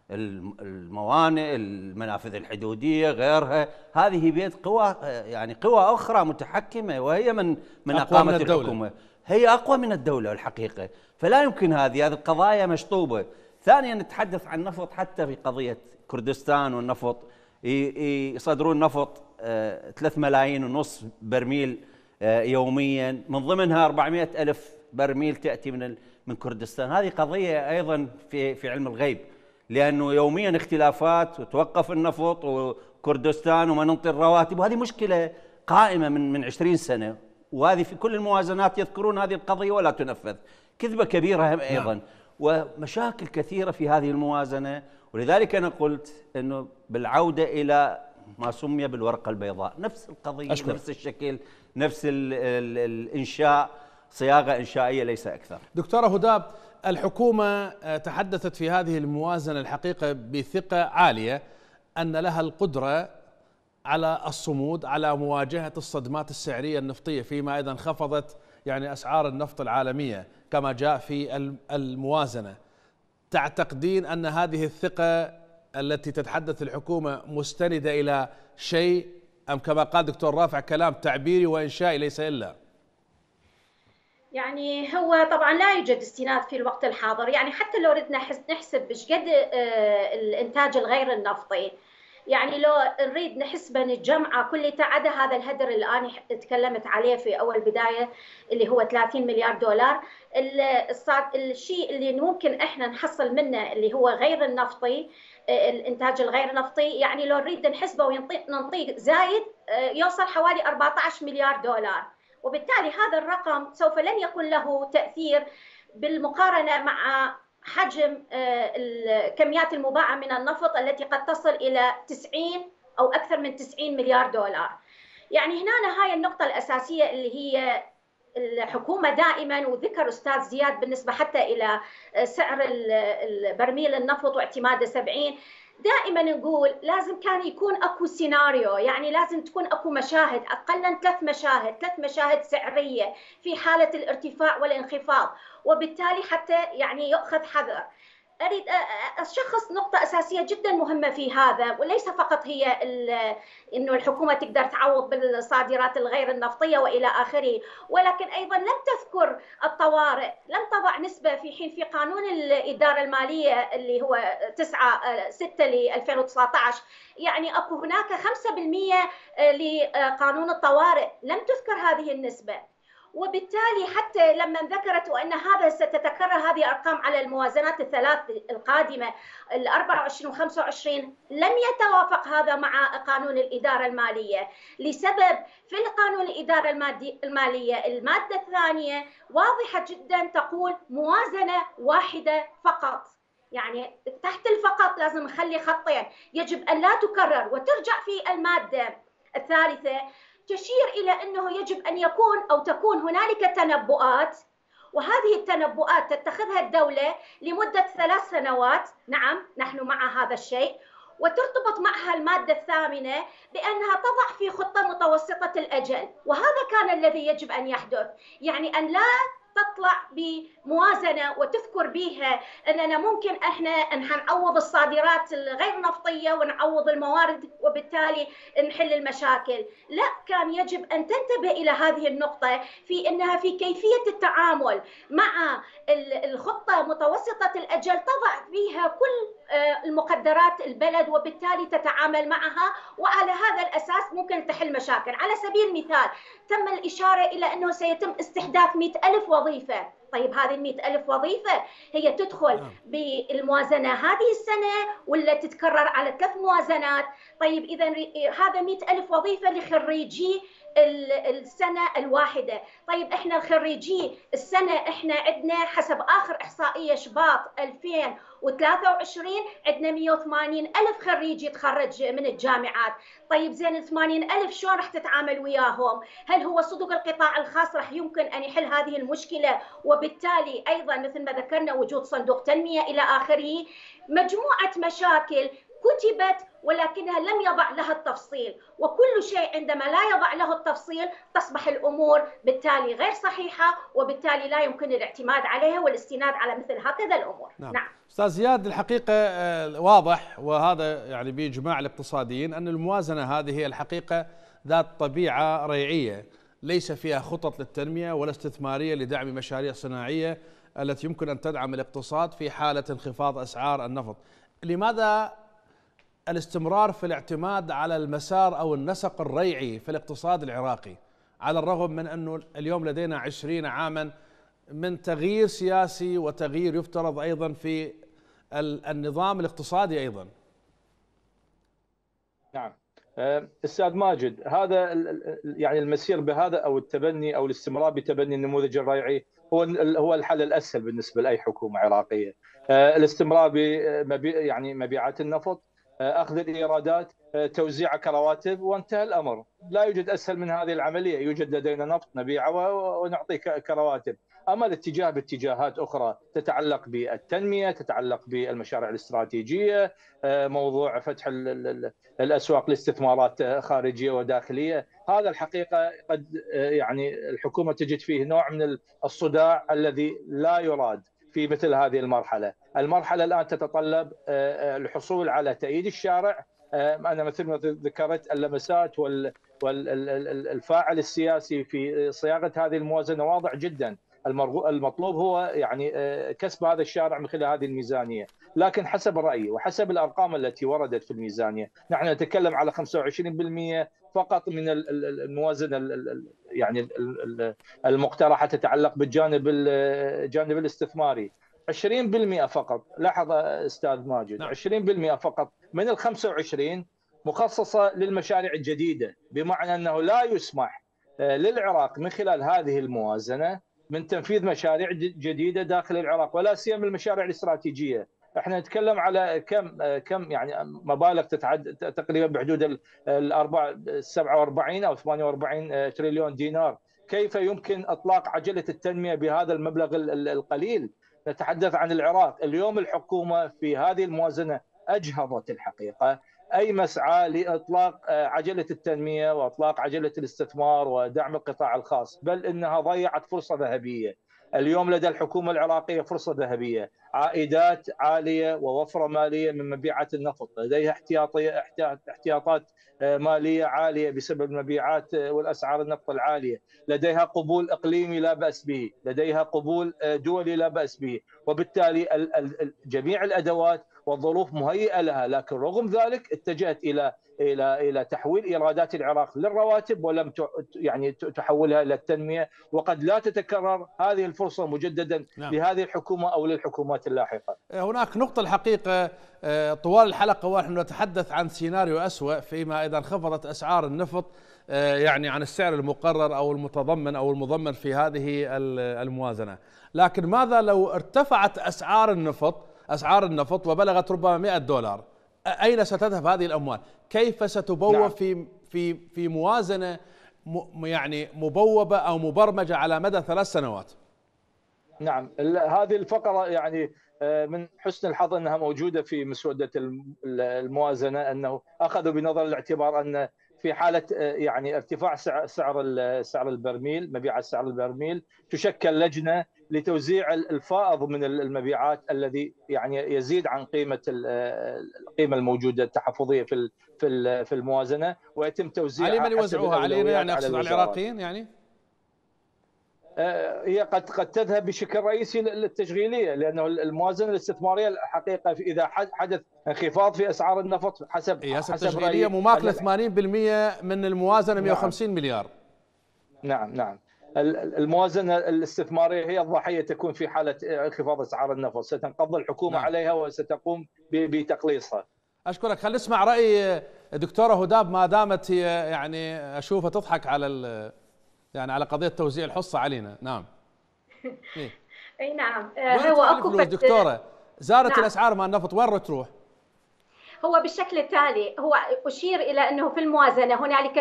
الموانئ، المنافذ الحدودية، غيرها، هذه بيد قوى، يعني قوى أخرى متحكمة، وهي من أقامة الحكومة، هي أقوى من الدولة الحقيقة. فلا يمكن هذه القضايا مشطوبة. ثانيا نتحدث عن النفط، حتى في قضية كردستان والنفط يصدرون نفط 3.5 ملايين برميل يوميا، من ضمنها 400,000 برميل تأتي من كردستان. هذه قضية أيضا في علم الغيب، لأنه يوميا اختلافات وتوقف النفط وكردستان وما ننطي الرواتب، وهذه مشكلة قائمة من 20 سنة، وهذه في كل الموازنات يذكرون هذه القضية ولا تنفذ. كذبة كبيرة أيضا. ومشاكل كثيرة في هذه الموازنة. ولذلك أنا قلت أنه بالعودة إلى ما سمي بالورقة البيضاء، نفس القضية، نفس الشكل، نفس الإنشاء، صياغة إنشائية ليس أكثر. دكتورة هدى، الحكومة تحدثت في هذه الموازنة الحقيقة بثقة عالية أن لها القدرة على الصمود، على مواجهة الصدمات السعرية النفطية، فيما أيضا خفضت يعني أسعار النفط العالمية كما جاء في الموازنة. تعتقدين أن هذه الثقة التي تتحدث الحكومة مستندة إلى شيء، أم كما قال دكتور رافع كلام تعبيري وإنشائي ليس إلا؟ يعني هو طبعا لا يوجد استناد في الوقت الحاضر، يعني حتى لو ردنا نحسب ايش قد الانتاج الغير النفطي، يعني لو نريد نحسبه نجمعه كل عدا هذا الهدر اللي انا تكلمت عليه في اول بدايه اللي هو 30 مليار دولار. الشيء اللي ممكن احنا نحصل منه اللي هو غير النفطي، الانتاج الغير نفطي، يعني لو نريد نحسبه وننطيه زايد يوصل حوالي 14 مليار دولار. وبالتالي هذا الرقم سوف لن يكون له تأثير بالمقارنة مع حجم الكميات المباعة من النفط التي قد تصل إلى 90 أو أكثر من 90 مليار دولار. يعني هنا هاي النقطة الأساسية اللي هي الحكومة دائما، وذكر أستاذ زياد بالنسبة حتى إلى سعر البرميل النفط واعتماده 70، دائما نقول لازم كان يكون اكو سيناريو، يعني لازم تكون اكو مشاهد، اقلا 3 مشاهد سعريه في حاله الارتفاع والانخفاض، وبالتالي حتى يعني يؤخذ حذر. اريد اشخص نقطه اساسيه جدا مهمه في هذا، وليس فقط هي انه الحكومه تقدر تعوض بالصادرات الغير النفطيه والى اخره، ولكن ايضا لم تذكر الطوارئ، لم تضع نسبه في حين في قانون الاداره الماليه اللي هو 9/6 ل 2019 يعني اكو هناك 5% لقانون الطوارئ، لم تذكر هذه النسبه. وبالتالي حتى لما ذكرت وأن هذا ستتكرر هذه الأرقام على الموازنات الثلاث القادمة 24 و25، لم يتوافق هذا مع قانون الإدارة المالية لسبب. في القانون الإدارة المالية المادة الثانية واضحة جدا تقول موازنة واحدة فقط، يعني تحت الفقط لازم نخلي خطين، يجب أن لا تكرر، وترجع في المادة الثالثة تشير إلى أنه يجب أن يكون أو تكون هنالك تنبؤات، وهذه التنبؤات تتخذها الدولة لمدة 3 سنوات. نعم، نحن مع هذا الشيء، وترتبط معها المادة الثامنة بأنها تضع في خطة متوسطة الأجل، وهذا كان الذي يجب أن يحدث، يعني أن لا تطلع بموازنة وتذكر بها أننا ممكن إحنا نعوض الصادرات الغير نفطية ونعوض الموارد وبالتالي نحل المشاكل. لا، كان يجب أن تنتبه إلى هذه النقطة في أنها في كيفية التعامل مع الخطة متوسطة الأجل تضع فيها كل المقدرات البلد وبالتالي تتعامل معها، وعلى هذا الأساس ممكن تحل مشاكل. على سبيل المثال تم الإشارة إلى أنه سيتم استحداث 100,000 وظيفة. طيب هذه 100,000 وظيفة هي تدخل بالموازنة هذه السنة ولا تتكرر على 3 موازنات؟ طيب إذا هذا 100,000 وظيفة لخريجي السنة الواحدة. طيب إحنا الخريجي السنة إحنا عندنا حسب آخر إحصائية شباط 2023 عندنا 180,000 خريج يتخرج من الجامعات. طيب زين 80,000 شلون راح تتعامل وياهم؟ هل هو صدق القطاع الخاص راح يمكن أن يحل هذه المشكلة؟ وبالتالي أيضا مثل ما ذكرنا وجود صندوق تنمية إلى آخره، مجموعة مشاكل كتبت ولكنها لم يضع لها التفصيل، وكل شيء عندما لا يضع له التفصيل تصبح الأمور بالتالي غير صحيحة، وبالتالي لا يمكن الاعتماد عليها والاستناد على مثل هكذا الأمور. نعم. أستاذ زياد، الحقيقة واضح، وهذا يعني بإجماع الاقتصاديين، أن الموازنة هذه هي الحقيقة ذات طبيعة ريعية، ليس فيها خطط للتنمية ولا استثمارية لدعم مشاريع صناعية التي يمكن أن تدعم الاقتصاد في حالة انخفاض أسعار النفط. لماذا الاستمرار في الاعتماد على المسار أو النسق الريعي في الاقتصاد العراقي، على الرغم من أنه اليوم لدينا 20 عاما من تغيير سياسي وتغيير يفترض أيضا في النظام الاقتصادي أيضا؟ نعم أستاذ ماجد، هذا يعني المسير بهذا أو التبني أو الاستمرار بتبني النموذج الريعي هو الحل الأسهل بالنسبة لأي حكومة عراقية. الاستمرار يعني مبيعات النفط، أخذ الإيرادات، توزيعها كرواتب، وانتهى الأمر. لا يوجد أسهل من هذه العملية. يوجد لدينا نفط نبيعه ونعطيه كرواتب. أما الاتجاه باتجاهات أخرى تتعلق بالتنمية، تتعلق بالمشاريع الاستراتيجية، موضوع فتح الأسواق لاستثمارات خارجية وداخلية، هذا الحقيقة قد يعني الحكومة تجد فيه نوع من الصداع الذي لا يراد في مثل هذه المرحلة. المرحلة الآن تتطلب الحصول على تأييد الشارع. أنا مثل ما ذكرت اللمسات والفاعل السياسي في صياغة هذه الموازنة واضح جدا. المطلوب هو يعني كسب هذا الشارع من خلال هذه الميزانيه، لكن حسب رايي وحسب الارقام التي وردت في الميزانيه، نحن نتكلم على 25% فقط من الموازنه يعني المقترحه تتعلق بالجانب الاستثماري. 20% فقط، لاحظ استاذ ماجد، 20% فقط من ال 25 مخصصه للمشاريع الجديده، بمعنى انه لا يسمح للعراق من خلال هذه الموازنه من تنفيذ مشاريع جديده داخل العراق، ولا سيما المشاريع الاستراتيجيه. احنا نتكلم على كم يعني مبالغ تتعدى تقريبا بحدود ال 47 او 48 تريليون دينار. كيف يمكن اطلاق عجله التنميه بهذا المبلغ القليل؟ نتحدث عن العراق اليوم. الحكومه في هذه الموازنه اجهضت الحقيقه اي مسعى لاطلاق عجله التنميه واطلاق عجله الاستثمار ودعم القطاع الخاص، بل انها ضيعت فرصه ذهبيه. اليوم لدى الحكومه العراقيه فرصه ذهبيه، عائدات عاليه ووفره ماليه من مبيعات النفط، لديها احتياطات ماليه عاليه بسبب المبيعات والاسعار النفط العاليه، لديها قبول اقليمي لا باس به، لديها قبول دولي لا باس به، وبالتالي جميع الادوات والظروف مهيئه لها، لكن رغم ذلك اتجهت الى تحويل ايرادات العراق للرواتب ولم يعني تحولها الى التنميه، وقد لا تتكرر هذه الفرصه مجددا لهذه الحكومه او للحكومات اللاحقه. هناك نقطه الحقيقه طوال الحلقه ونحن نتحدث عن سيناريو اسوأ فيما اذا انخفضت اسعار النفط يعني عن السعر المقرر او المتضمن او المضمن في هذه الموازنه، لكن ماذا لو ارتفعت اسعار النفط وبلغت ربما $100؟ أين ستذهب هذه الأموال؟ كيف ستبوب في موازنة يعني مبوبة أو مبرمجة على مدى 3 سنوات؟ نعم، هذه الفقرة يعني من حسن الحظ أنها موجودة في مسودة الموازنة، أنه أخذوا بنظر الاعتبار أن في حالة يعني ارتفاع سعر البرميل، مبيعات سعر البرميل، تشكل لجنة لتوزيع الفائض من المبيعات الذي يعني يزيد عن القيمة الموجودة التحفظية في الموازنة، ويتم توزيعها. على من يوزعوها؟ علينا يعني، أقصد على العراقيين يعني؟ هي قد تذهب بشكل رئيسي للتشغيليه، لانه الموازنه الاستثماريه الحقيقه اذا حدث انخفاض في اسعار النفط حسب التشغيليه مماكله 80% من الموازنه 150 مليار. نعم الموازنه الاستثماريه هي الضحيه تكون في حاله انخفاض اسعار النفط، ستنقض الحكومه عليها وستقوم بتقليصها. اشكرك. خلينا نسمع راي دكتوره هداب ما دامت هي يعني اشوفها تضحك على يعني على قضيه توزيع الحصه علينا. نعم. اي نعم. هو اكو دكتوره زادت الاسعار مال النفط، وين تروح؟ هو بالشكل التالي، هو أشير إلى أنه في الموازنة هنالك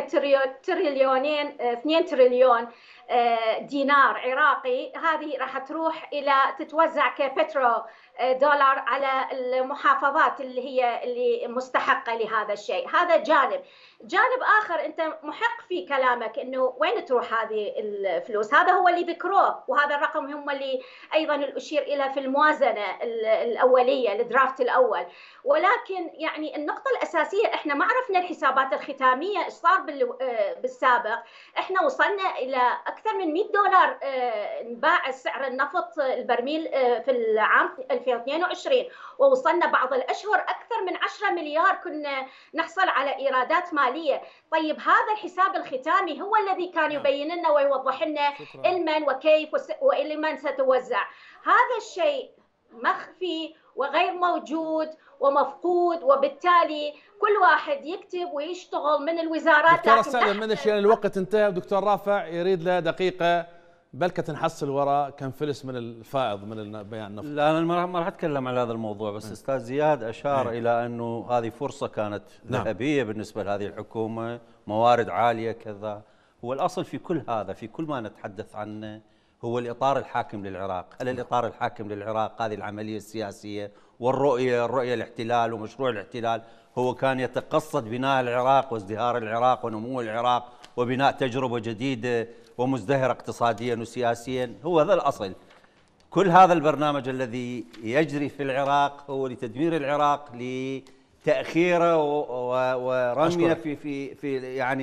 2 تريليون دينار عراقي، هذه راح تروح إلى تتوزع كبترو دولار على المحافظات اللي مستحقة لهذا الشيء. هذا جانب آخر أنت محق في كلامك أنه وين تروح هذه الفلوس، هذا هو اللي ذكروه، وهذا الرقم هم اللي أيضا الأشير إلى في الموازنة الأولية الدرافت الأول. ولكن يعني النقطة الأساسية، إحنا ما عرفنا الحسابات الختامية إيش صار بالسابق. إحنا وصلنا إلى أكثر من $100 انباع سعر النفط البرميل في العام 2022، ووصلنا بعض الأشهر أكثر من 10 مليار كنا نحصل على إيرادات مالية. طيب هذا الحساب الختامي هو الذي كان يبين لنا ويوضح لنا لمن وكيف ولمن ستوزع. هذا الشيء مخفي وغير موجود ومفقود، وبالتالي كل واحد يكتب ويشتغل من الوزارات. دكتور استاذن من الشيء الوقت انتهى، دكتور رافع يريد له دقيقه بلكة نحصل وراء كم فلس من الفائض من بيان النفط. لا انا ما راح اتكلم على هذا الموضوع، بس استاذ زياد اشار الى انه هذه فرصه كانت ذهبيه بالنسبه لهذه الحكومه، موارد عاليه كذا. هو الاصل في كل هذا، في كل ما نتحدث عنه، هو الاطار الحاكم للعراق. هل الاطار الحاكم للعراق هذه العمليه السياسيه والرؤيه الاحتلال ومشروع الاحتلال هو كان يتقصد بناء العراق وازدهار العراق ونمو العراق وبناء تجربه جديده ومزدهره اقتصاديا وسياسيا. هو هذا الاصل. كل هذا البرنامج الذي يجري في العراق هو لتدمير العراق، لتاخيره ورميه في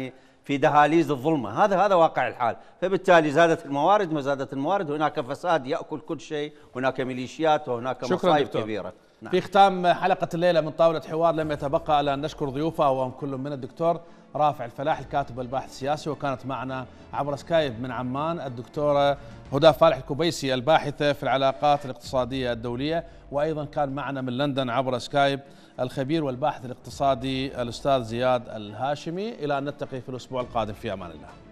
في دهاليز الظلمة. هذا واقع الحال. فبالتالي زادت الموارد، ما زادت الموارد هناك فساد يأكل كل شيء، هناك ميليشيات وهناك مصايب كبيرة. نعم. في ختام حلقة الليلة من طاولة حوار لم يتبقى إلا أن نشكر ضيوفه وهم كل من الدكتور رافع الفلاح الكاتب والباحث السياسي، وكانت معنا عبر سكايب من عمان الدكتورة هدى فالح الكبيسي الباحثة في العلاقات الاقتصادية الدولية، وأيضا كان معنا من لندن عبر سكايب الخبير والباحث الاقتصادي الأستاذ زياد الهاشمي. إلى أن نلتقي في الأسبوع القادم، في أمان الله.